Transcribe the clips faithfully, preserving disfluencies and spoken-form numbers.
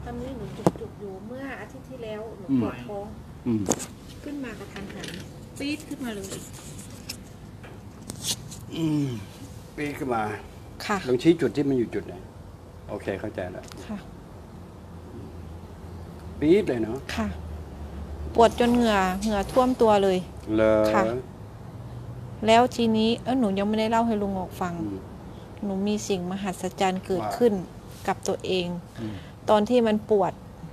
ตอนนี้หนูจุกๆอยู่เมื่ออาทิตย์ที่แล้วหนูปวดท้องขึ้นมากระทันหันปี๊ดขึ้นมาเลยอืมปี๊ดขึ้นมาค่ะลองชี้จุดที่มันอยู่จุดไหนโอเคเข้าใจแล้วค่ะปี๊ดเลยเนาะค่ะปวดจนเหงื่อเหงื่อท่วมตัวเลยเลยค่ะแล้วทีนี้เออหนูยังไม่ได้เล่าให้ลุงออกฟังหนูมีสิ่งมหัศจรรย์เกิดขึ้นกับตัวเองตอนที่มันปวด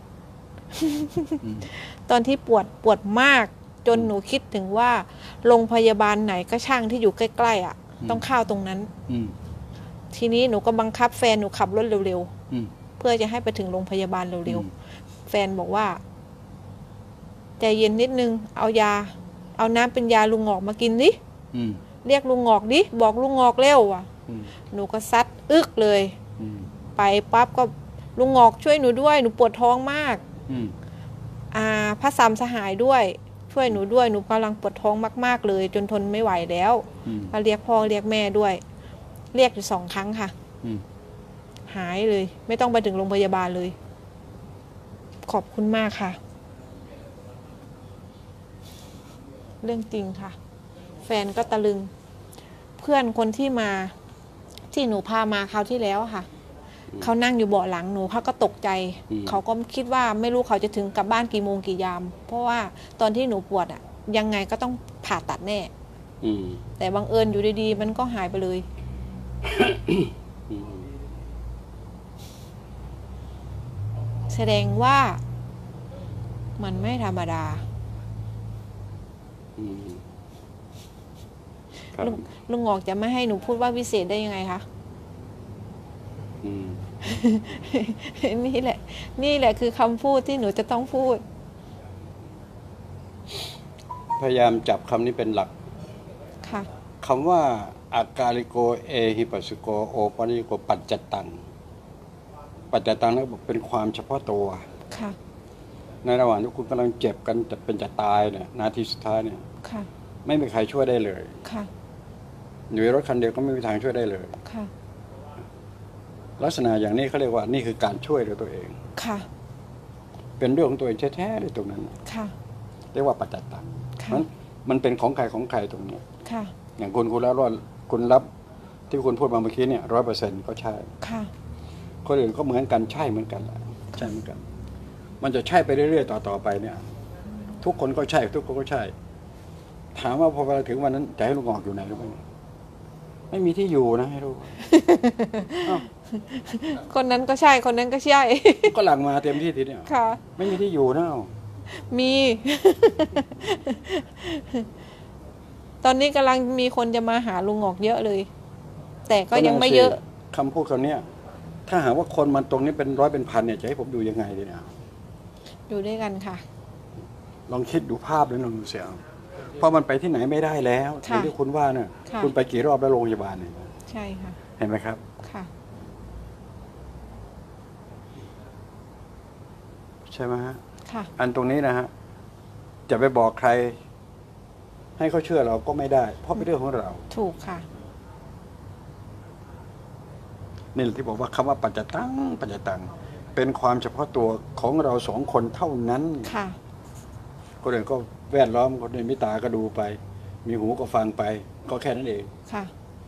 ตอนที่ปวดปวดมากจนหนูคิดถึงว่าโรงพยาบาลไหนก็ช่างที่อยู่ใกล้ๆอ่ะต้องเข้าตรงนั้นทีนี้หนูก็บังคับแฟนหนูขับรถเร็วๆเพื่อจะให้ไปถึงโรงพยาบาลเร็วๆแฟนบอกว่าใจเย็นนิดนึงเอายาเอาน้ำเป็นยาลุงงอกมากินดิเรียกลุงงอกดิบอกลุงงอกเร็วอ่ะหนูก็ซัดอึกเลยไปปั๊บก็ลุงงอกช่วยหนูด้วยหนูปวดท้องมากอ่าพระสามสหายด้วยช่วยหนูด้วยหนูกำลังปวดท้องมากๆเลยจนทนไม่ไหวแล้วมาเรียกพ่อเรียกแม่ด้วยเรียกอยู่สองครั้งค่ะหายเลยไม่ต้องไปถึงโรงพยาบาลเลยขอบคุณมากค่ะเรื่องจริงค่ะแฟนก็ตะลึงเพื่อนคนที่มาที่หนูพามาคราวที่แล้วค่ะเขานั่งอยู่เบาะหลังหนูเขาก็ตกใจเขาก็คิดว่าไม่รู้เขาจะถึงกลับบ้านกี่โมงกี่ยามเพราะว่าตอนที่หนูปวดอ่ะยังไงก็ต้องผ่าตัดแน่แต่บังเอิญอยู่ดีๆมันก็หายไปเลย แสดงว่ามันไม่ธรรมดาลุงลุงงอกจะไม่ให้หนูพูดว่าวิเศษได้ยังไงคะนี่แหละนี่แหละคือคำพูดที่หนูจะต้องพูดพยายามจับคำนี้เป็นหลักค่ะคำว่าอากาลิโกเอหิปัสสิโกโอปานิโกปัจจตังปัจจตังนั้นเป็นความเฉพาะตัวค่ะในระหว่างที่คุณกำลังเจ็บกันจะเป็นจะตายเนี่ยนาทีสุดท้ายเนี่ยค่ะไม่มีใครช่วยได้เลยค่ะอยู่ในรถคันเดียวก็ไม่มีทางช่วยได้เลยค่ะลักษณะอย่างนี้เขาเรียกว่านี่คือการช่วยเหลือตัวเองค่ะเป็นเรื่องของตัวเองแท้ๆเลยตรงนั้นค่ะเรียกว่าปัจจตังมันมันเป็นของใครของใครตรงนี้ค่ะอย่างคุณคุณแล้วรอดคุณรับที่คุณพูดมาเมื่อกี้เนี่ยร้อยเปอร์เซ็นต์ก็ใช่ค่ะคนอื่นก็เหมือนกันใช่เหมือนกันแหละใช่เหมือนกันมันจะใช่ไปเรื่อยๆต่อๆไปเนี่ยทุกคนก็ใช่ทุกคนก็ใช่ถามว่าพอเวลาถึงวันนั้นจะให้ลุงงอกอยู่ไหนรู้ไหมไม่มีที่อยู่นะให้รู้คนนั้นก็ใช่คนนั้นก็ใช่ก็หลังมาเต็มที่ทีเนี่ยค่ะไม่มีที่อยู่นะมี ตอนนี้กำลังมีคนจะมาหาลุงงอกเยอะเลยแต่ก็ยังไม่เยอะคำพูดคำนี้ถ้าหากว่าคนมันตรงนี้เป็นร้อยเป็นพันเนี่ยจะให้ผมอยู่ยังไงดีเนี่ยอยู่ด้วยกันค่ะลองคิดดูภาพแล้วลองดูเสียเพราะมันไปที่ไหนไม่ได้แล้วที่คุณว่าเนี่ยคุณไปกี่รอบแล้วโรงพยาบาลเนี่ยใช่ค่ะเห็นไหมครับค่ะใช่ไหมฮะค่ะอันตรงนี้นะฮะจะไปบอกใครให้เขาเชื่อเราก็ไม่ได้เพราะเป็นเรื่องของเราถูกค่ะนี่แหละที่บอกว่าคำว่าปัจจตังปัจจตังเป็นความเฉพาะตัวของเราสองคนเท่านั้นค่ะคนอื่นก็แวดล้อมคนอื่นมีตาก็ดูไปมีหูก็ฟังไปก็แค่นั้นเองค่ะ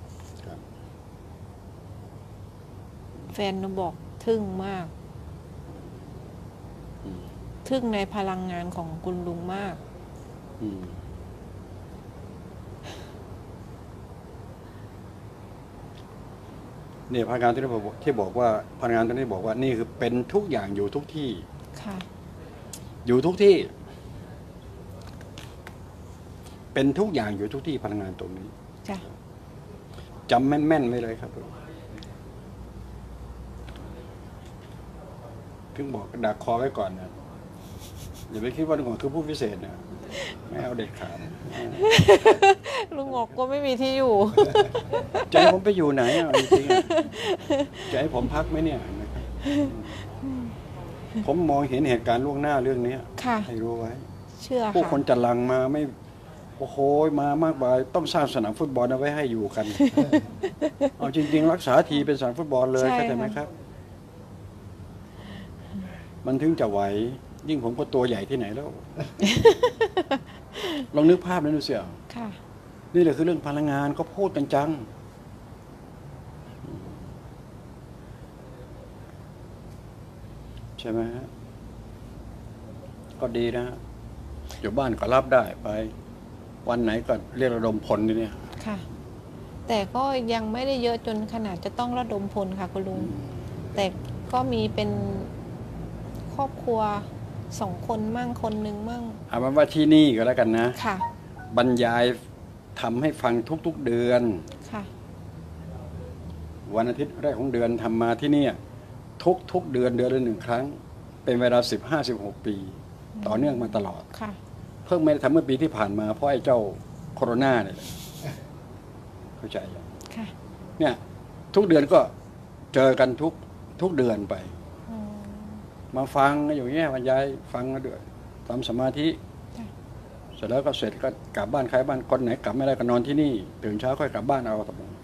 แฟนหนูบอกทึ่งมากทึ่งในพลังงานของคุณลุงมากเนี่ยพลังงานที่บอกที่บอกว่าพลังงานที่บอกว่านี่คือเป็นทุกอย่างอยู่ทุกที่ค่ะอยู่ทุกที่เป็นทุกอย่างอยู่ทุกที่พลังงานตรงนี้จ้ะจำแม่นๆไว้เลยครับถึงบอกดักคอไว้ก่อนนะอย่าไปคิดว่าลุงงอกคือผู้พิเศษนะไม่เอาเด็ดขาดลุงงอกก็ไม่มีที่อยู่จะให้ผมไปอยู่ไหนอ่ะจริงๆจะให้ผมพักไหมเนี่ยผมมองเห็นเหตุการณ์ล่วงหน้าเรื่องนี้ให้รู้ไว้เชื่อค่ะผู้คนจะลังมาไม่โอ้โหมามากมายต้องสร้างสนามฟุตบอลเอาไว้ให้อยู่กันเอาจริงๆรักษาทีเป็นสนามฟุตบอลเลยเข้าใจไหมครับมันถึงจะไหวยิ่งผมก็ตัวใหญ่ที่ไหนแล้ว ลองนึกภาพนั้นดูเสียค่ะนี่แหละคือเรื่องพลังงานก็พูดกันจังใช่ไหมฮะก็ดีนะอยู่บ้านก็รับได้ไปวันไหนก็เรียกระดมพลเนี่ยค่ะแต่ก็ยังไม่ได้เยอะจนขนาดจะต้องระดมพลค่ะคุณลุงแต่ก็มีเป็นครอบครัวสองคนมั่งคนหนึ่งมั่งเอาเป็นว่าที่นี่ก็แล้วกันนะค่ะบรรยายทำให้ฟังทุกๆเดือนค่ะวันอาทิตย์แรกของเดือนทำมาที่นี่ทุกๆเดือนเดือนละหนึ่งครั้งเป็นเวลาสิบห้าสิบหกปีต่อเนื่องมาตลอดค่ะเพิ่งไม่ได้ทำเมื่อปีที่ผ่านมาเพราะไอ้เจ้าโควิดเนี่ยเข้าใจยังค่ะเนี่ยทุกเดือนก็เจอกันทุกทุกเดือนไปมาฟังอยู่เงี้ยบรรยายฟังกันด้วยทำสมาธิเสร็จแล้วก็เสร็จก็กลับบ้านใครบ้านคนไหนกลับไม่ได้ก็นอนที่นี่ตื่นเช้าค่อยกลับบ้านเอาตะบง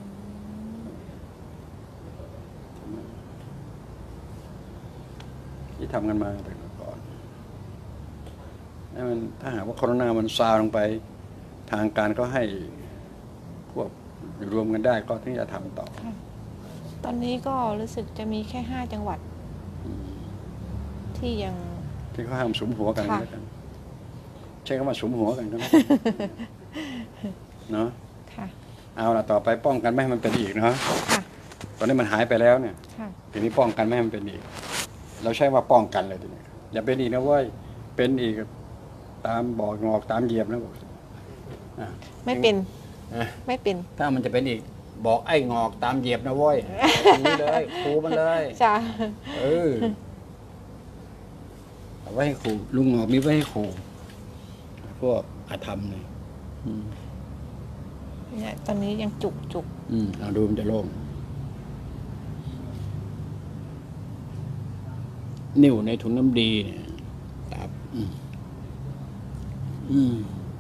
ที่ทำกันมาแต่ก่อนนี่มันถ้าหากว่าโควิดมันซาลงไปทางการก็ให้พวกอยู่รวมกันได้ก็ถึงจะทำต่อตอนนี้ก็รู้สึกจะมีแค่ห้าจังหวัดที่ยังที่เขาห้ามสุมหัวกันแล้วกันใช้คำว่าสุมหัวกันก็เนาะเอาละต่อไปป้องกันไม่ให้มันเป็นอีกเนาะตอนนี้มันหายไปแล้วเนี่ยทีนี้ป้องกันไม่ให้มันเป็นอีกเราใช้ว่าป้องกันเลยทีนี้อย่าเป็นอีกนะเว้ยเป็นอีกตามบอกงอกตามเหยียบนะบอกไม่เป็นไม่เป็นถ้ามันจะเป็นอีกบอกไอ้งอกตามเหยียบนะเว้ยนี่เลยครูมันเลยจ้าเออเอาไว้ให้ครูลุงงอกมีไว้ให้ครูพวกอาธรรมเลยเนี่ยตอนนี้ยังจุกจุกอืมเอาดูมันจะโล่งนิ่วในถุงน้ำดีเนี่ยตับอืมอืม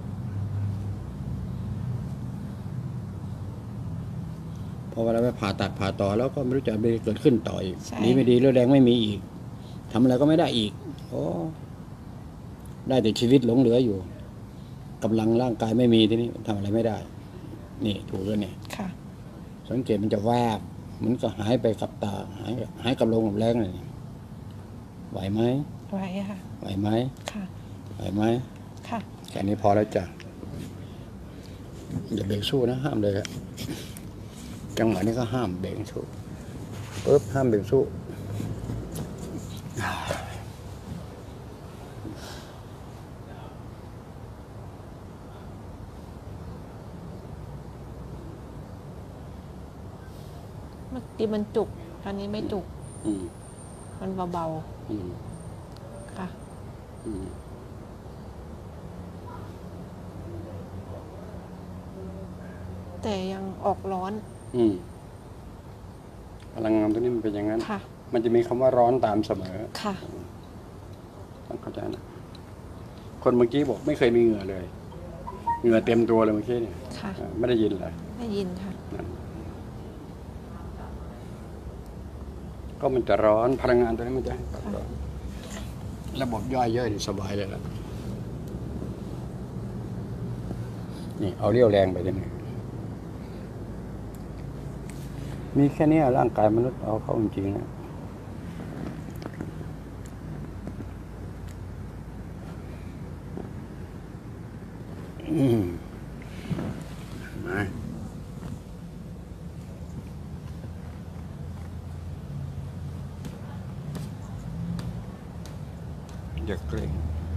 พอเวลาไปผ่าตัดผ่าต่อแล้วก็ไม่รู้จะอะไรเกิดขึ้นต่ออีกดีไม่ดีเรื่องแรงไม่มีอีกทำอะไรก็ไม่ได้อีกโอ้ได้แต่ชีวิตหลงเหลืออยู่กำลังร่างกายไม่มีที่นี่ทำอะไรไม่ได้นี่ถูกแล้วเนี่ยสังเกตมันจะแวบมันก็หายไปกับตาหายหายกับลมกับแรงเลยไหวไหมไหวค่ะไหวไหมค่ะไหวไหมค่ะแค่นี้พอแล้วจ้ะอย่าเบรกสู้นะห้ามเลยอะจังหวะนี้ก็ห้ามเบรกสู้ปึ๊บห้ามเบรกสู้เมื่อกี้มันจุกตอนนี้ไม่จุกมันเบาๆค่ะแต่ยังออกร้อนอืมพลังงานตัวนี้มันเป็นอย่างนั้นมันจะมีคำว่าร้อนตามเสมอค่ะต้องเข้าใจนะคนเมื่อกี้บอกไม่เคยมีเหงื่อเลยเหงื่อเต็มตัวเลยเมื่อกี้เนี่ยไม่ได้ยินเลยได้ยินค่ะก็มันจะร้อนพลังงานตัวนี้มันจะร้อนระบบย่อยเยอะนี่สบายเลยล่ะนี่เอาเรี่ยวแรงไปเลยนี่มีแค่นี้ร่างกายมนุษย์เอาเข้าจริงๆนะอืมมาอย่าเกรง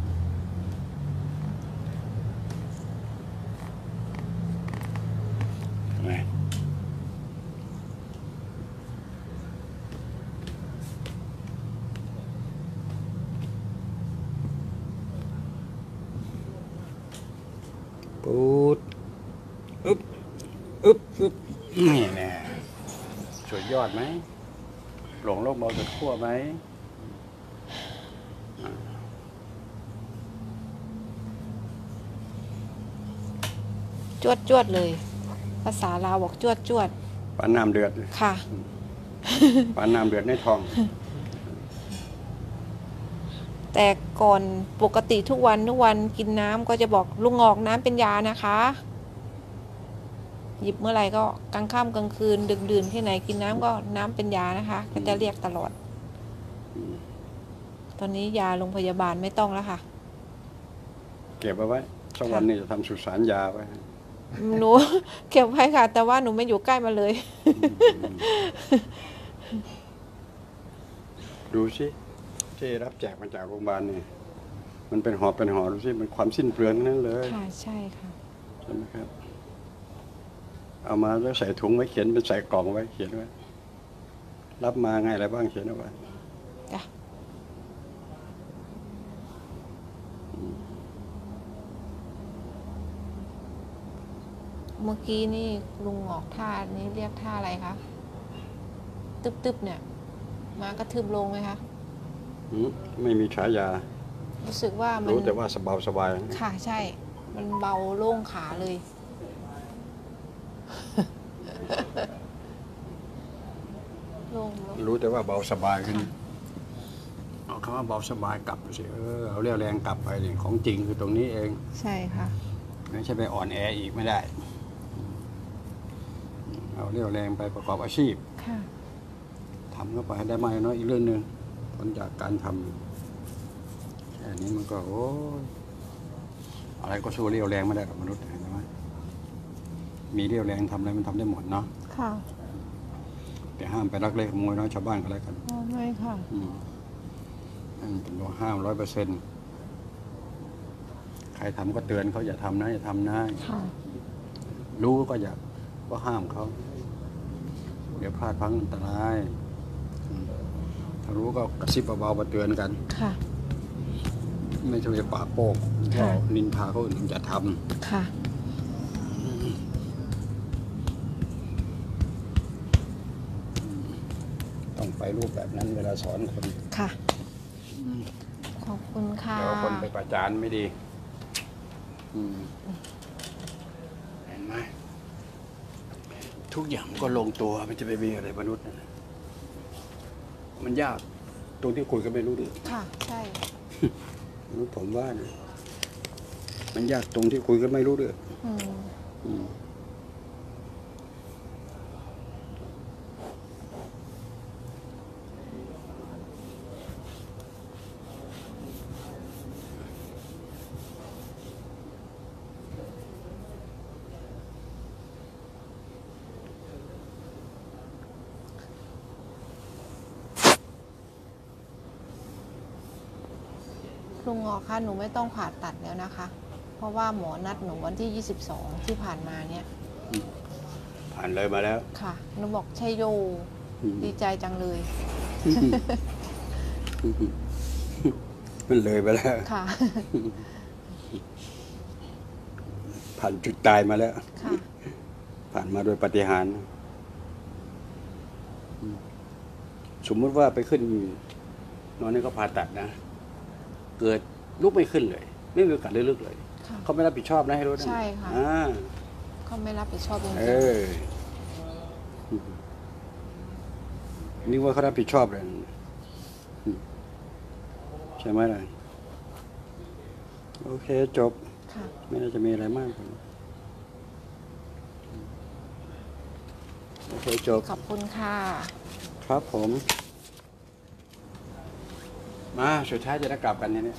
ปูดอึ๊บอึ๊บอึ๊บนี่แน่สุดยอดไหมหลงโลกเบาสุดขั้วไหมจวดจวดเลยภาษาลาวบอกจวดจวดปานน้ำเดือดค่ะปานน้ำเดือดในทองแต่ก่อนปกติทุกวันทุกวันกินน้ำก็จะบอกลุงงอกน้ำเป็นยานะคะ หยิบเมื่อไหร่ก็กลางค่ำกลางคืนดึกดื่นที่ไหนกินน้ำก็น้ำเป็นยานะคะ ก็จะเรียกตลอด ตอนนี้ยาโรงพยาบาลไม่ต้องแล้วค่ะเก็บเอาไว้สักวันนี้จะทำสุสานยาไว้หนูเก็บไว้ค่ะ แต่ว่าหนูไม่อยู่ใกล้มาเลยดูสิที่รับแจกมาจากโรงพยาบาลนี่มันเป็นหอบเป็นหอดูสิมันความสิ้นเปลืองนั่นเลยค่ะใช่ค่ะใช่ไหมครับเอามาแล้วใส่ถุงไว้เขียนเป็นใส่กล่องไว้เขียนไว้รับมาไงอะไรบ้างเขียนเอาไว้จ้ะ เมื่อกี้นี่ลุงหงอกท่านี้เรียกท่าอะไรคะตึบๆเนี่ย มากระทืบลงไหมคะอืมไม่มีฉายารู้สึกว่ามันรู้แต่ว่าสบายสบายค่ะใช่ มันเบาโล่งขาเลย โล่งโล่งรู้แต่ว่าเบาสบายขึ้นเอาคำว่าเบาสบายกลับไปสิเออเอาเรี่ยวแรงกลับไปนี่ของจริงคือตรงนี้เองใช่ค่ะไม่ใช่ไปอ่อนแออีกไม่ได้เอาเรี่ยวแรงไปประกอบอาชีพค่ะทำเข้าไปได้ไหมเนาะอีกเรื่องหนึ่งผลจากการทำแค่นี้มันก็โอ้ยอะไรก็สู้เรี่ยวแรงไม่ได้กับมนุษย์เห็นไหมมีเรี่ยวแรงทำอะไรมันทำได้หมดเนาะค่ะแต่ห้ามไปรักเล็กขโมยน้อยชาวบ้านก็แล้วกันอ๋อไม่ค่ะอืมนั่นเป็นตัวห้ามร้อยเปอร์เซ็นต์ใครทำก็เตือนเขาอย่าทำนะอย่าทำนะค่ะรู้ก็อย่าก็ห้ามเขาเดี๋ยวพลาดพลั้งอันตรายอืมถ้ารู้ก็กระซิบเบาๆมาเตือนกันค่ะไม่ใช่ไปปากโป้งค่ะก็นินทาเขาอื่นอย่าทค่ะำต้องไปรูปแบบนั้นเวลาสอนคนค่ะ ขอบคุณค่ะเดี๋ยวคนไปประจานไม่ดีอืมเห็นไหมทุกอย่างก็ลงตัวมันจะไปมีอะไรมนุษย์นะมันยากตรงที่คุยก็ไม่รู้ดิค่ะ ใช่มนุษย์ผมว่านะมันยากตรงที่คุยก็ไม่รู้ด้วยอืมอืมลุงงอกคะหนูไม่ต้องผ่าตัดแล้วนะคะ เพราะว่าหมอนัดหนูวันที่ยี่สิบสองที่ผ่านมาเนี่ยผ่านเลยมาแล้วค่ะ หนูบอกใช่โยอืมดีใจจังเลยมันเลยไปแล้วค่ะผ่านจุดตายมาแล้วค่ะผ่านมาโดยปาฏิหาริย์อืมสมมติว่าไปขึ้นนอนนี่ก็ผ่าตัดนะ เกิดลุกไม่ขึ้นเลย ไม่มีโอกาสได้ลุกเลยค่ะเขาไม่รับผิดชอบนะให้รู้นะใช่ค่ะอ่าเขาไม่รับผิดชอบจริงเออนึกว่าเขารับผิดชอบเลยอืมใช่ไหมล่ะโอเคจบๆค่ะไม่น่าจะมีอะไรมากกว่านี้โอเคจบขอบคุณค่ะครับผม มาสุดท้ายจะได้กลับกันเนี่ย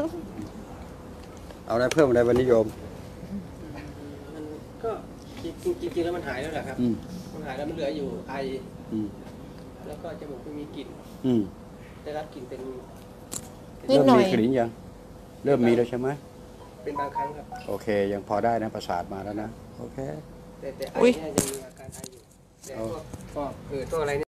เอาอะไรเพิ่มอะไรวันนิยมมันก็จริงจริงๆแล้วมันหายแล้วแหละครับอืมมันหายแล้วมันเหลืออยู่ไออืมแล้วก็จมูกไม่มีกลิ่นอืมได้รับกลิ่นเป็นนิดเริ่มหน่อมียกลิ่นยัง เริ่มมีแล้วใช่ไหมเป็นบางครั้งครับโอเค ยังพอได้นะประสาทมาแล้วนะ โอเคแต่แต่ไออุ๊ยเนี่ยยังมีอาการไออยู่แต่พวกก็เกิดพวกอะไรเนี่ย